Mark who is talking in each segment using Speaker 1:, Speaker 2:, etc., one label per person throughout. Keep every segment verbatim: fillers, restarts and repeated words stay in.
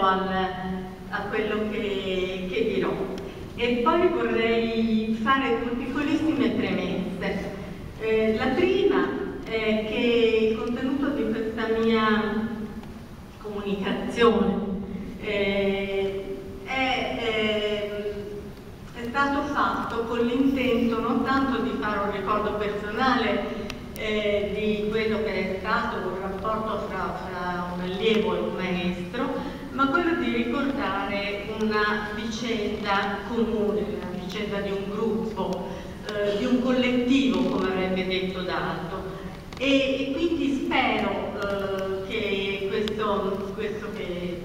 Speaker 1: al, a quello che, che dirò. E poi vorrei fare due piccolissime premesse. Eh, la prima è che il contenuto di questa mia comunicazione eh, è, eh, è stato fatto con l'intento non tanto di fare un ricordo personale eh, di quello che è stato un rapporto fra, fra un allievo e un maestro, ma quello di ricordare una vicenda comune, una vicenda di un gruppo, eh, di un collettivo, come avrebbe detto Dalto. E, e quindi spero eh, che questo, questo che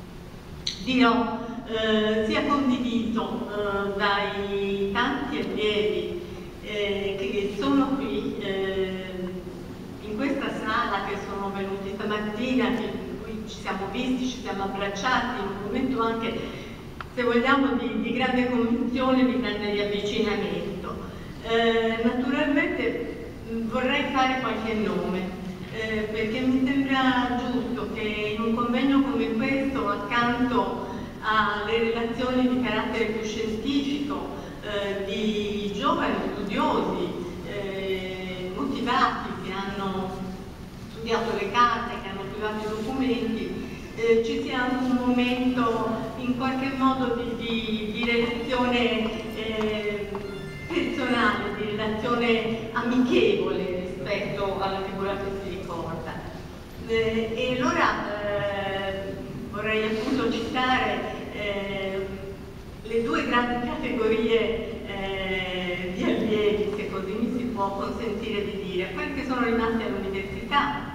Speaker 1: dirò eh, sia condiviso eh, dai tanti allievi eh, che sono qui eh, in questa sala, che sono venuti stamattina, che ci siamo visti, ci siamo abbracciati, in un momento anche, se vogliamo, di, di grande convinzione, di grande riavvicinamento. Eh, naturalmente mh, vorrei fare qualche nome, eh, perché mi sembra giusto che in un convegno come questo, accanto alle relazioni di carattere più scientifico, eh, di giovani studiosi, eh, motivati, che hanno studiato le carte, che hanno studiato i documenti, eh, ci sia anche un momento in qualche modo di, di, di relazione eh, personale, di relazione amichevole rispetto alla figura che si ricorda. Eh, e allora eh, vorrei appunto citare eh, le due grandi categorie eh, di allievi, se così mi si può consentire di dire, quelli che sono rimasti all'università.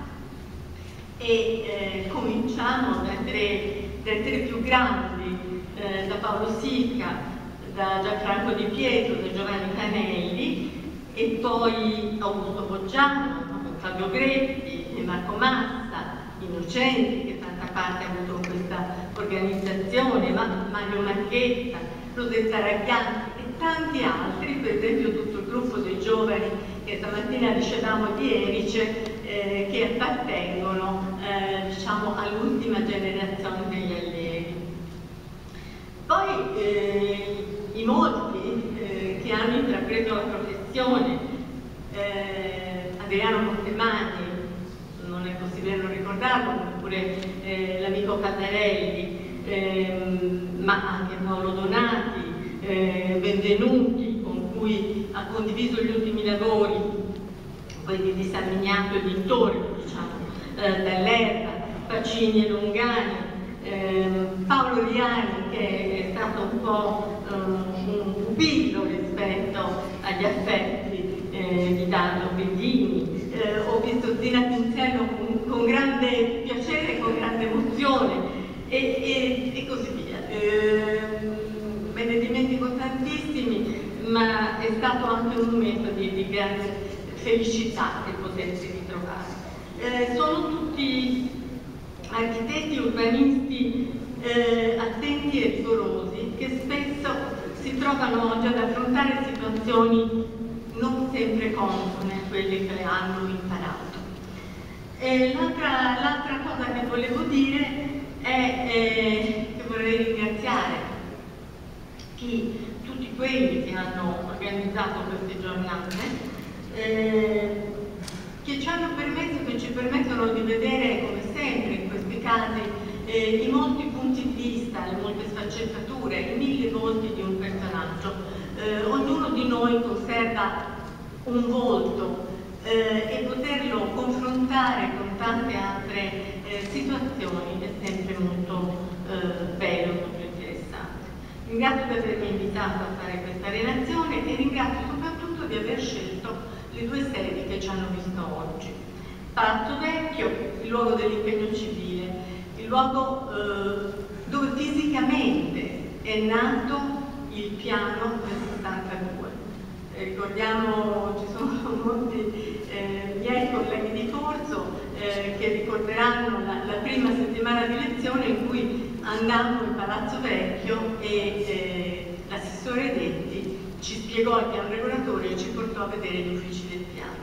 Speaker 1: E eh, cominciamo dai tre, dai tre più grandi, eh, da Paolo Sica, da Gianfranco Di Pietro, da Giovanni Canelli, e poi Augusto Boggiano, Fabio Greppi, Marco Massa, Innocenti, che tanta parte ha avuto questa organizzazione, ma Mario Marghetta, Rosetta Raghianti e tanti altri, per esempio tutto il gruppo dei giovani che stamattina dicevamo di Erice, eh, che appartengono eh, diciamo all'ultima generazione degli allievi. Poi eh, i molti eh, che hanno intrapreso la professione, eh, Adriano Montemagni, non è possibile non ricordarlo, oppure eh, l'amico Caldarelli, eh, ma anche Paolo Donati, eh, Benvenuti, con cui ha condiviso gli ultimi lavori, quelli di San Miniato e dintorni, diciamo, eh, dall'Erba, Pacini e Longani, eh, Paolo Riani, che è stato un po' eh, un pupillo rispetto agli affetti eh, di Dallo Bedini. Eh, ho visto Zina Pinzello con, con grande piacere e con grande emozione, e, e, e così via. Eh, me ne dimentico tantissimi, ma è stato anche un momento di, di grande felicità di potersi ritrovare. Eh, sono tutti architetti, urbanisti eh, attenti e rigorosi, che spesso si trovano oggi ad affrontare situazioni non sempre consone a quelle che hanno imparato. L'altra cosa che volevo dire è eh, che vorrei ringraziare chi, tutti quelli che hanno organizzato queste giornate, eh, che ci hanno permesso, che ci permettono di vedere, come sempre in questi casi, eh, i molti punti di vista, le molte sfaccettature, i mille volti di un personaggio. Eh, ognuno di noi conserva un volto eh, e poterlo confrontare con tante altre eh, situazioni è sempre molto eh, bello, molto interessante. Ringrazio di avermi invitato a fare questa relazione e ringrazio soprattutto di aver scelto le due sedi che ci hanno visto oggi. Palazzo Vecchio, il luogo dell'impegno civile, il luogo eh, dove fisicamente è nato il piano del settantadue. Eh, ricordiamo, ci sono molti eh, miei colleghi di corso eh, che ricorderanno la, la prima settimana di lezione in cui andammo in Palazzo Vecchio e eh, l'assessore Detti ci spiegò il piano regolatore e ci portò a vedere gli uffici del piano.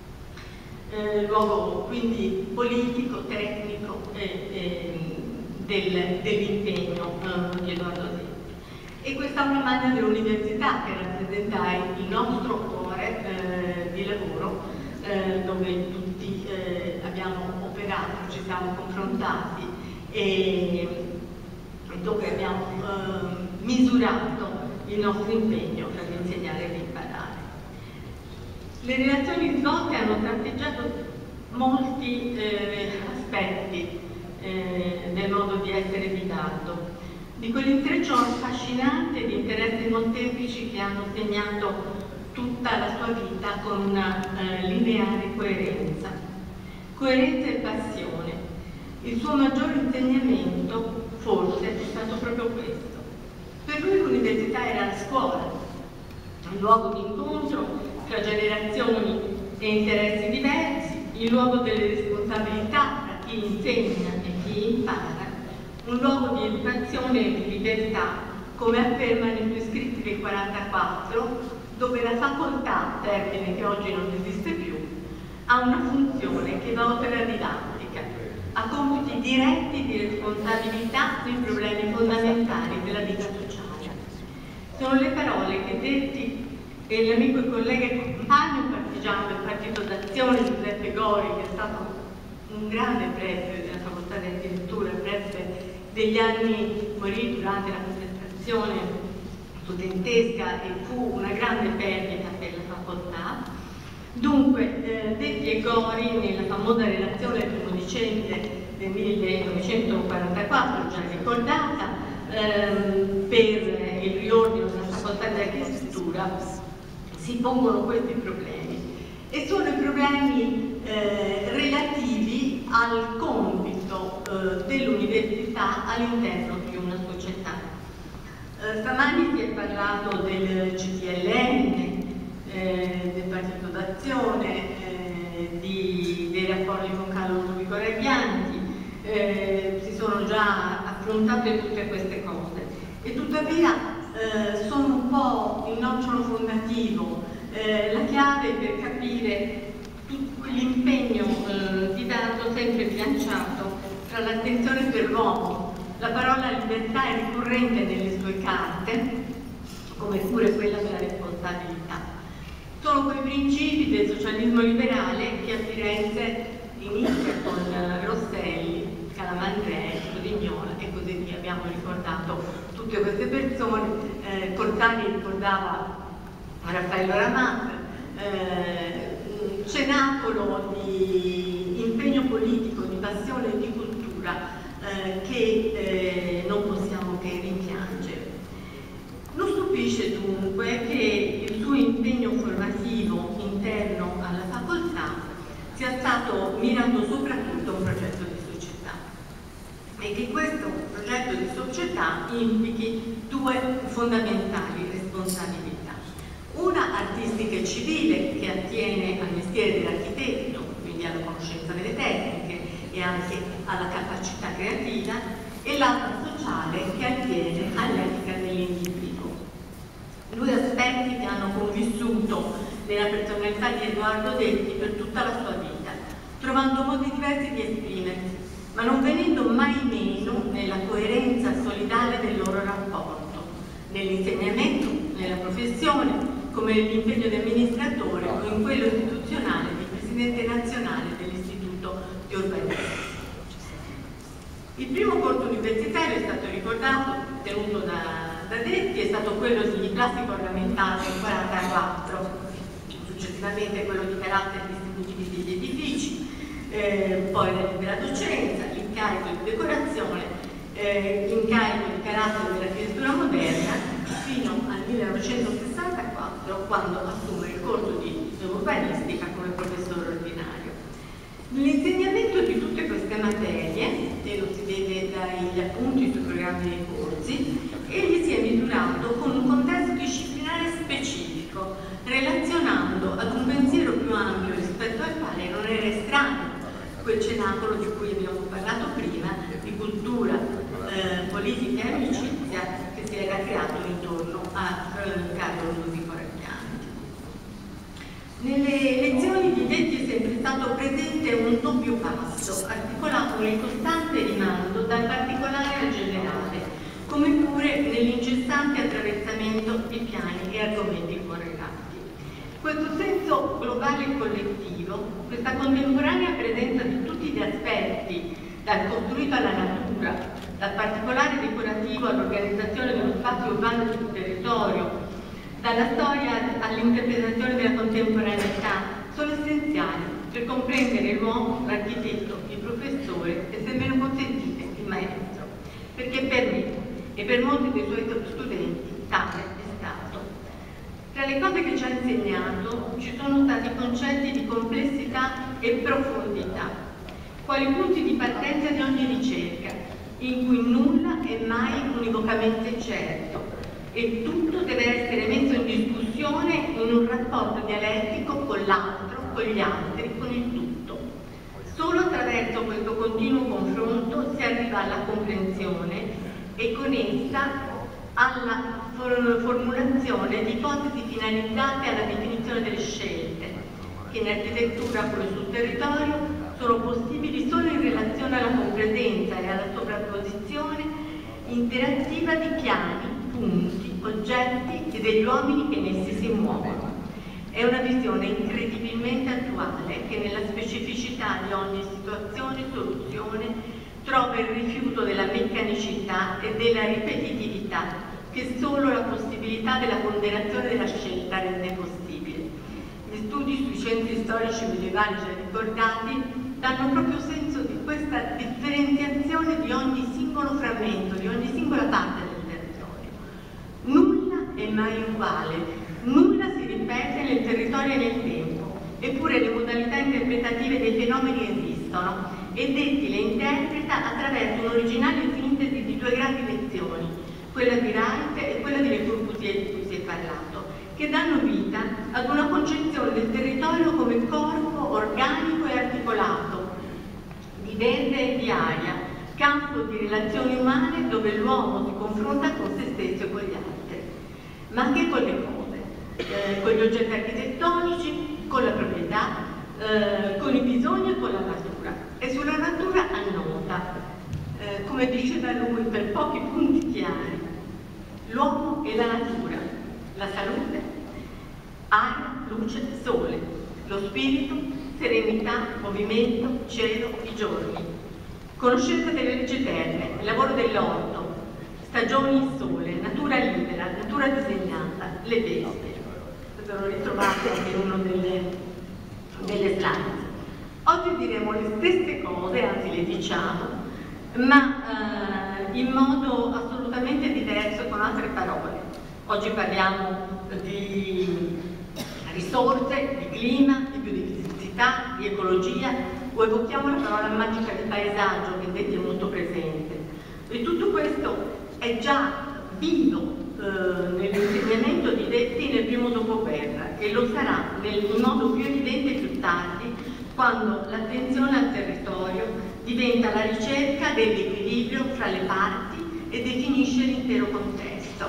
Speaker 1: Eh, luogo quindi politico, tecnico e, e del, dell'impegno eh, di Edoardo Detti. E questa aula magna dell'università, che rappresenta il nostro cuore eh, di lavoro, eh, dove tutti eh, abbiamo operato, ci siamo confrontati e, e dove abbiamo eh, misurato il nostro impegno per insegnare e imparare. Le relazioni svolte hanno tratteggiato molti eh, aspetti eh, del modo di essere di Edoardo, di quell'intreccio affascinante di interessi molteplici che hanno segnato tutta la sua vita con una eh, lineare coerenza. Coerenza e passione. Il suo maggiore insegnamento, forse, è stato proprio questo. Per lui l'università era la scuola, un luogo di incontro tra generazioni e interessi diversi, il luogo delle responsabilità tra chi insegna e chi impara, un luogo di educazione e di libertà, come affermano i due scritti del quarantaquattro, dove la facoltà, termine che oggi non esiste più, ha una funzione che va oltre la didattica, ha compiti diretti di responsabilità sui problemi fondamentali della vita sociale. Sono le parole che Detti e l'amico e collega e compagno partigiano del Partito d'Azione Giuseppe Gori, che è stato un grande preside della facoltà di architettura, preside degli anni, morì durante la contestazione studentesca e fu una grande perdita per la facoltà. Dunque, eh, Detti e Gori, nella famosa relazione del primo dicembre del millenovecentoquarantaquattro, già ricordata, ehm, per il riordino della facoltà di architettura, si pongono questi problemi. E sono i problemi eh, relativi al compito eh, dell'università all'interno di una società. Eh, stamani si è parlato del C T L N, eh, del Partito d'Azione, eh, dei rapporti con Carlo Ludovico Ragghianti, eh, si sono già affrontate tutte queste cose e tuttavia eh, sono un po' il nocciolo fondativo, eh, la chiave per capire l'impegno eh, di Dato sempre bilanciato tra l'attenzione per l'uomo. La parola libertà è ricorrente nelle sue carte, come pure quella della responsabilità. Sono quei principi del socialismo liberale che a Firenze inizia con eh, Rosselli, Calamandrei, Codignola e così via. Abbiamo ricordato tutte queste persone. eh, Cortani ricordava Raffaello Ramat, eh, cenacolo di impegno politico, di passione e di cultura eh, che eh, non possiamo che rimpiangere. Non stupisce dunque che il suo impegno formativo interno alla facoltà sia stato mirato soprattutto a un progetto di società e che questo progetto di società implichi due fondamentali responsabilità. Una artistica e civile, che attiene al mestiere dell'architetto, quindi alla conoscenza delle tecniche e anche alla capacità creativa, e l'altra sociale, che attiene all'etica dell'individuo. Due aspetti che hanno convissuto nella personalità di Edoardo Detti per tutta la sua vita, trovando modi diversi di esprimersi, ma non venendo mai meno nella coerenza solidale del loro rapporto, nell'insegnamento, nella professione, come nell'impegno di amministratore o in quello istituzionale di presidente nazionale dell'Istituto di Urbanistica. Il primo corso universitario, è stato ricordato, tenuto da, da Detti, è stato quello di classico ornamentale nel quarantaquattro, successivamente quello di carattere distributivi degli edifici, eh, poi la libera docenza, l'incarico di decorazione, eh, l'incarico di carattere dell'architettura moderna, fino al millenovecentosessantaquattro, quando assume il corso di urbanistica come professore ordinario. Nell'insegnamento di tutte queste materie, e lo si vede dagli appunti sui programmi dei corsi, egli si è misurato con un contesto disciplinare specifico, relazionando ad un pensiero più ampio rispetto al quale non era estraneo quel cenacolo di cui abbiamo parlato prima, di cultura, eh, politica e amicizia, che si era creato intorno a eh, Carlo Ludovico Ragghianti. Nelle lezioni di Detti è sempre stato presente un doppio passo, articolato con il costante rimando dal particolare al generale, come pure nell'incessante attraversamento di piani e argomenti correlati. Questo senso globale e collettivo, questa contemporanea presenza di tutti gli aspetti, dal costruito alla natura, dal particolare decorativo all'organizzazione dello spazio urbano sul territorio, dalla storia all'interpretazione della contemporaneità, sono essenziali per comprendere l'uomo, l'architetto, il professore e, se me lo consentite, il maestro, perché per me e per molti dei suoi studenti tale è stato. Tra le cose che ci ha insegnato ci sono stati concetti di complessità e profondità, quali punti di partenza di ogni ricerca, in cui nulla è mai univocamente certo e tutto deve essere messo in discussione in un rapporto dialettico con l'altro, con gli altri, con il tutto. Solo attraverso questo continuo confronto si arriva alla comprensione e con essa alla formulazione di ipotesi finalizzate alla definizione delle scelte, che in architettura come sul territorio sono possibili solo in relazione alla compresenza e alla sovrapposizione interattiva di piani, punti, oggetti e degli uomini che in essi si muovono. È una visione incredibilmente attuale che nella specificità di ogni situazione e soluzione trova il rifiuto della meccanicità e della ripetitività che solo la possibilità della ponderazione della scelta rende possibile. Gli studi sui centri storici medievali già ricordati danno proprio senso di questa differenziazione di ogni singolo frammento, di ogni singola parte del territorio. Nulla è mai uguale, nulla si ripete nel territorio e nel tempo, eppure le modalità interpretative dei fenomeni esistono e detti le interpreta attraverso un'originale sintesi di due grandi lezioni, quella di Wright e quella di Le Corbusier di cui si è parlato, che danno vita ad una concezione del territorio come corpo organico e articolato, di verde e di aria, campo di relazioni umane dove l'uomo si confronta con se stesso e con gli altri, ma anche con le cose, eh, con gli oggetti architettonici, con la proprietà, eh, con i bisogni e con la natura. E sulla natura annota, eh, come diceva lui, per pochi punti chiari, l'uomo e la natura, la salute, aria, luce, sole, lo spirito, serenità, movimento, cielo, i giorni, conoscenza delle leggi eterne, il lavoro dell'orto, stagioni, sole, natura libera, natura disegnata, le bestie. Questo l'ho ritrovato in uno delle, delle slide. Oggi diremo le stesse cose, anzi le diciamo, ma eh, in modo assolutamente diverso, con altre parole. Oggi parliamo di risorse, di clima, di biodiversità, di ecologia, o evochiamo la parola magica di paesaggio che Detti è molto presente. E tutto questo è già vivo eh, nell'insegnamento di Detti nel primo dopoguerra e lo sarà nel, in modo più evidente più tardi, quando l'attenzione al territorio diventa la ricerca dell'equilibrio fra le parti e definisce l'intero contesto.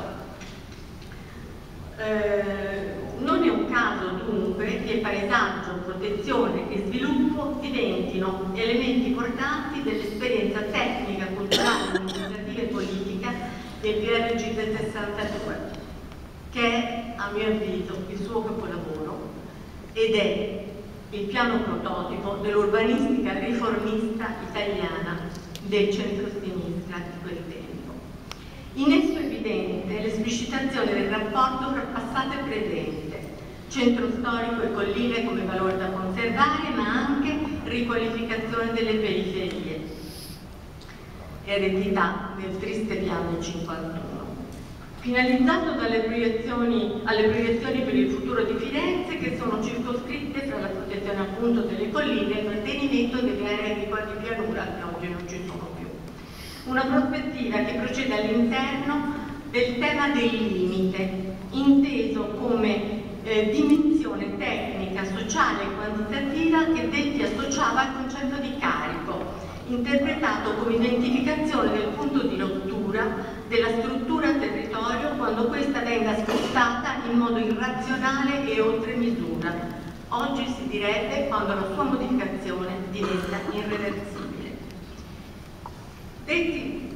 Speaker 1: Eh, non è un caso dunque che paesaggio, protezione e sviluppo diventino elementi portanti dell'esperienza tecnica, culturale, amministrativa e politica del P R G del sessantadue, che è, a mio avviso, il suo capolavoro ed è il piano prototipo dell'urbanistica riformista italiana del centro-sinistra di quel tempo. In esso è evidente l'esplicitazione del rapporto tra passato e presente, centro storico e colline come valore da conservare, ma anche riqualificazione delle periferie, eredità del triste piano cinquantuno. Finalizzato dalle proiezioni, alle proiezioni per il futuro di Firenze, che sono circoscritte fra la protezione appunto delle colline e il mantenimento delle aree agricole di pianura che oggi non ci sono più. Una prospettiva che procede all'interno del tema del limite, inteso come eh, dimensione tecnica, sociale e quantitativa che Detti associava al concetto di carico, interpretato come identificazione del punto di rottura della struttura territorio quando questa venga spostata in modo irrazionale e oltre misura. Oggi si direbbe quando la sua modificazione diventa irreversibile. detti